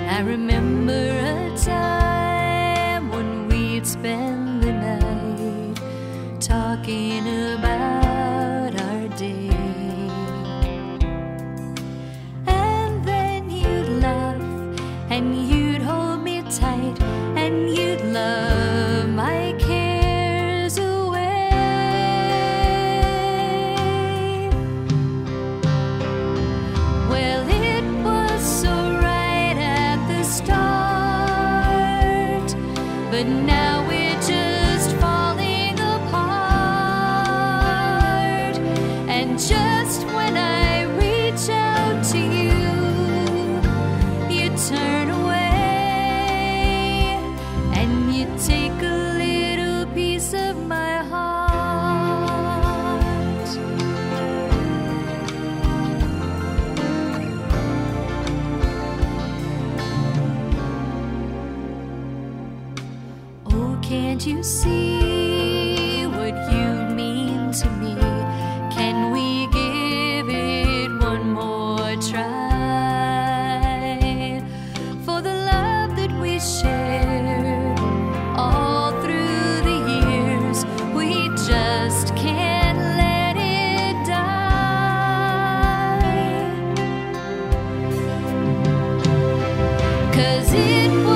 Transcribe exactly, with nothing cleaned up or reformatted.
I remember a time when we'd spend the night talking about our day, and then you'd laugh and you'd hold me tight and you'd love my cares away. Well, it was so right at the start, but now we're just falling apart. And just when I reach out to you, you turn away and you take a little piece of my heart. Oh, can't you see what you mean to me? Can we give it one more try? For the love that we shared all through the years, we just can't let it die. 'Cause it was